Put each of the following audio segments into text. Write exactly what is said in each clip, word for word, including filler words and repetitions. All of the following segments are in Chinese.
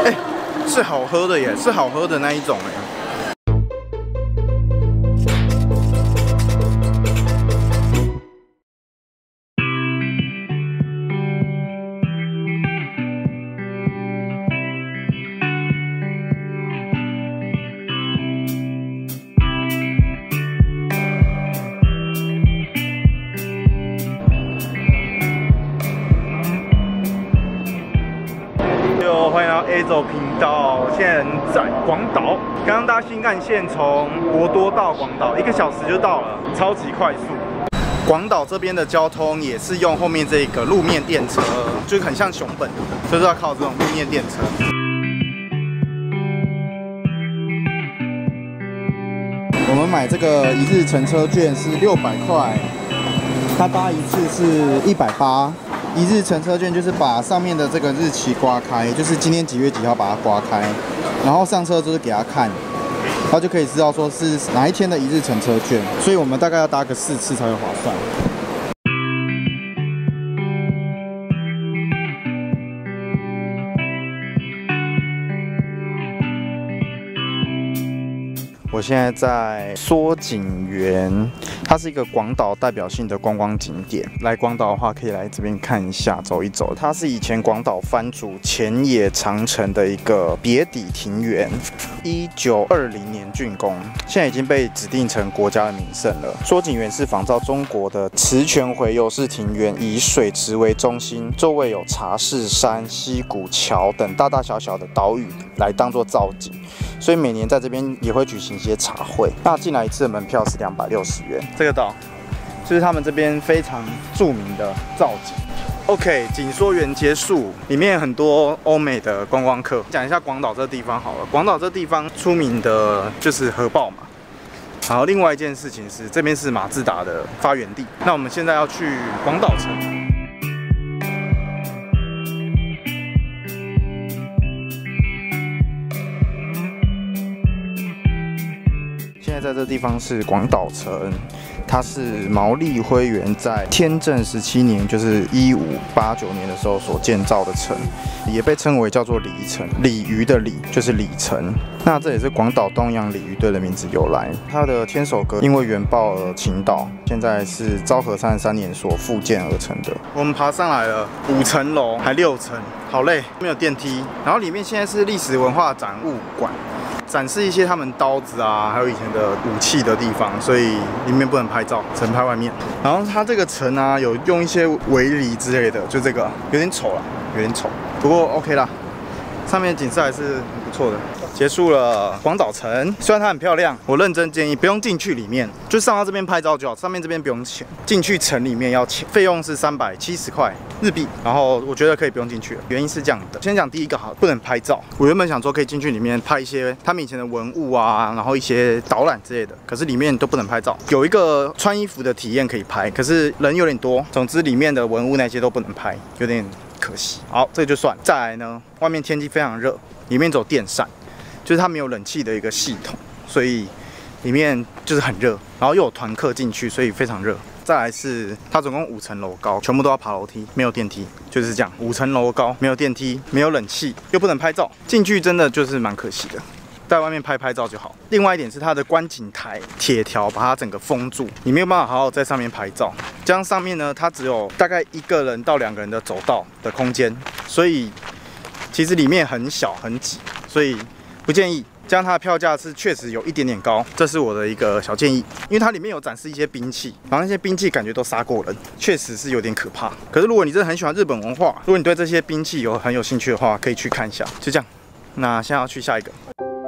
哎、欸，是好喝的耶，是好喝的那一种哎。 欢迎来到 A 走频道，现在在广岛。刚刚搭新干线从博多到广岛，一个小时就到了，超级快速。广岛这边的交通也是用后面这个路面电车，就是很像熊本，就是要靠这种路面电车。我们买这个一日乘车券是六百块，它搭一次是一百八。 一日乘车券就是把上面的这个日期刮开，就是今天几月几号把它刮开，然后上车就是给他看，他就可以知道说是哪一天的一日乘车券，所以我们大概要搭个四次才会划算。 我现在在缩景园，它是一个广岛代表性的观光景点。来广岛的话，可以来这边看一下，走一走。它是以前广岛藩主前野长城的一个别邸庭园，一九二零年竣工，现在已经被指定成国家的名胜了。缩景园是仿照中国的池泉回游式庭园，以水池为中心，周围有茶室山、溪谷、桥等大大小小的岛屿来当做造景。 所以每年在这边也会举行一些茶会。那进来一次的门票是两百六十元。这个岛就是他们这边非常著名的造景。OK， 紧缩园结束，里面很多欧美的观光客。讲一下广岛这个地方好了。广岛这地方出名的就是核爆嘛。然后另外一件事情是，这边是马自达的发源地。那我们现在要去广岛城。 现在在这地方是广岛城，它是毛利辉元在天正十七年，就是一五八九年的时候所建造的城，也被称为叫做鲤城，鲤鱼的鲤就是鲤城。那这也是广岛东洋鲤鱼队的名字由来。它的天守阁因为原爆而倾倒，现在是昭和三十三年所复建而成的。我们爬上来了五层楼，还六层，好累，没有电梯。然后里面现在是历史文化展物馆。 展示一些他们刀子啊，还有以前的武器的地方，所以里面不能拍照，只能拍外面。然后它这个城啊，有用一些围篱之类的，就这个有点丑啦，有点丑，不过 OK 啦，上面的景色还是很不错的。结束了广岛城，虽然它很漂亮，我认真建议不用进去里面，就上到这边拍照就好，上面这边不用钱。进去城里面要钱，费用是三百七十块日币，然后我觉得可以不用进去了。原因是这样的，先讲第一个好，不能拍照。我原本想说可以进去里面拍一些他们以前的文物啊，然后一些导览之类的，可是里面都不能拍照。有一个穿衣服的体验可以拍，可是人有点多，总之里面的文物那些都不能拍，有点可惜。好，这个就算。再来呢，外面天气非常热，里面走电扇。 就是它没有冷气的一个系统，所以里面就是很热，然后又有团客进去，所以非常热。再来是它总共五层楼高，全部都要爬楼梯，没有电梯，就是这样。五层楼高，没有电梯，没有冷气，又不能拍照，进去真的就是蛮可惜的。在外面拍拍照就好。另外一点是它的观景台铁条把它整个封住，你没有办法好好在上面拍照。这样上面呢，它只有大概一个人到两个人的走道的空间，所以其实里面很小很挤，所以。 不建议，这样它的票价是确实有一点点高，这是我的一个小建议。因为它里面有展示一些兵器，然后那些兵器感觉都杀过人，确实是有点可怕。可是如果你真的很喜欢日本文化，如果你对这些兵器有很有兴趣的话，可以去看一下。就这样，那现在要去下一个。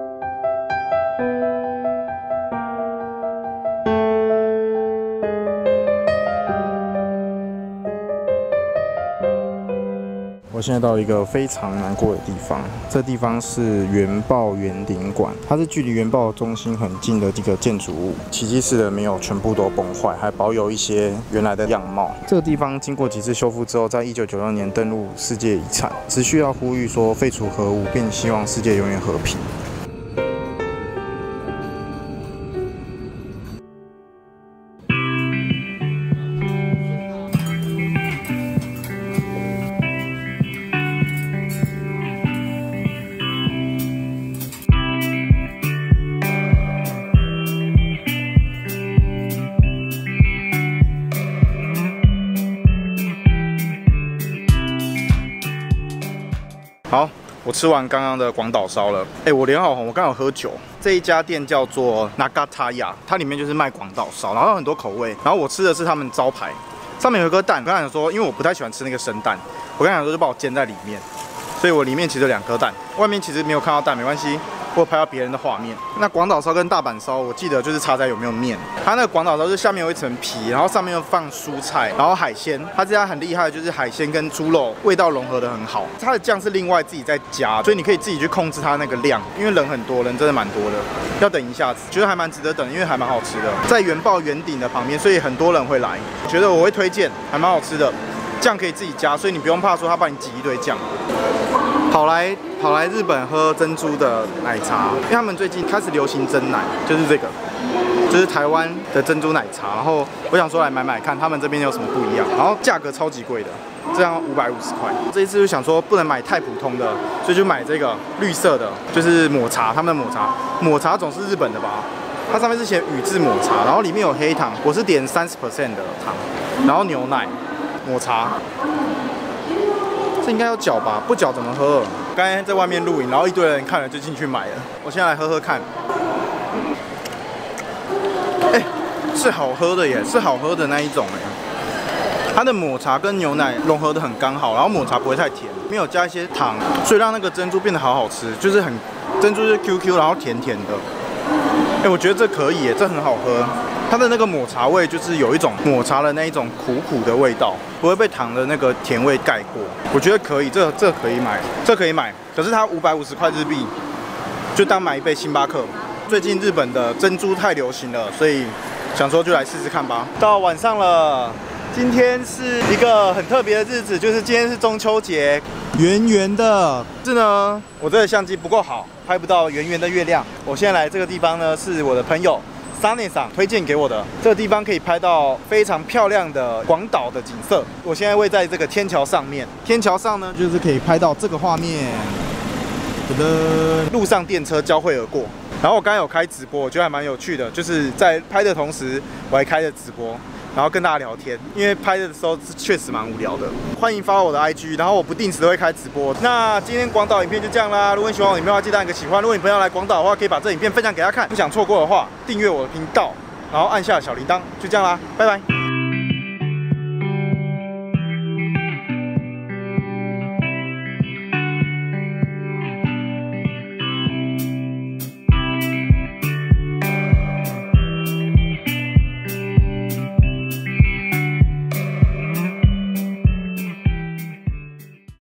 我现在到一个非常难过的地方，这地方是原爆园林馆，它是距离原爆中心很近的这个建筑物，奇迹式的没有全部都崩坏，还保有一些原来的样貌。这个地方经过几次修复之后，在一九九六年登录世界遗产，持续要呼吁说废除核武，并希望世界永远和平。 好，我吃完刚刚的广岛烧了。哎、欸，我脸好红，我刚好喝酒。这一家店叫做 Nagataya， 它里面就是卖广岛烧，然后有很多口味。然后我吃的是他们招牌，上面有一颗蛋。我刚才想说，因为我不太喜欢吃那个生蛋，我刚才想说就把我煎在里面，所以我里面其实有两颗蛋，外面其实没有看到蛋，没关系。 我有拍到别人的画面。那广岛烧跟大阪烧，我记得就是差在有没有面。它那个广岛烧就是下面有一层皮，然后上面又放蔬菜，然后海鲜。它这家很厉害的就是海鲜跟猪肉味道融合的很好。它的酱是另外自己在加，所以你可以自己去控制它那个量。因为人很多，人真的蛮多的，要等一下子，觉得还蛮值得等，因为还蛮好吃的。在原爆圆顶的旁边，所以很多人会来。觉得我会推荐，还蛮好吃的。酱可以自己加，所以你不用怕说他帮你挤一堆酱。 跑来跑来日本喝珍珠的奶茶，因为他们最近开始流行珍奶，就是这个，就是台湾的珍珠奶茶。然后我想说来买买看，他们这边有什么不一样。然后价格超级贵的，这样五百五十块。这一次就想说不能买太普通的，所以就买这个绿色的，就是抹茶，他们的抹茶，抹茶总是日本的吧？它上面是写宇治抹茶，然后里面有黑糖，我是点三十 percent 的糖，然后牛奶、抹茶。 这应该要搅吧，不搅怎么喝？刚才在外面录影，然后一堆人看了就进去买了。我现在来喝喝看。哎、欸，是好喝的耶，是好喝的那一种哎。它的抹茶跟牛奶融合的很刚好，然后抹茶不会太甜，没有加一些糖，所以让那个珍珠变得好好吃，就是很珍珠是 Q Q， 然后甜甜的。哎、欸，我觉得这可以耶，这很好喝。 它的那个抹茶味就是有一种抹茶的那一种苦苦的味道，不会被糖的那个甜味盖过。我觉得可以，这这可以买，这可以买。可是它五百五十块日币，就当买一杯星巴克。最近日本的珍珠太流行了，所以想说就来试试看吧。到晚上了，今天是一个很特别的日子，就是今天是中秋节，圆圆的。是呢，我这个相机不够好，拍不到圆圆的月亮。我现在来这个地方呢，是我的朋友。 Sunny 桑推荐给我的这个地方可以拍到非常漂亮的广岛的景色。我现在位在这个天桥上面，天桥上呢就是可以拍到这个画面。噔噔，路上电车交汇而过。然后我刚才有开直播，我觉得还蛮有趣的，就是在拍的同时我还开着直播，然后跟大家聊天，因为拍的时候确实蛮无聊的。欢迎 follow 我的 I G， 然后我不定时都会开直播。那今天广岛影片就这样啦。如果你喜欢我影片的话，记得按个喜欢。如果你朋友来广岛的话，可以把这影片分享给他看。不想错过的话，订阅我的频道，然后按下小铃铛。就这样啦，拜拜。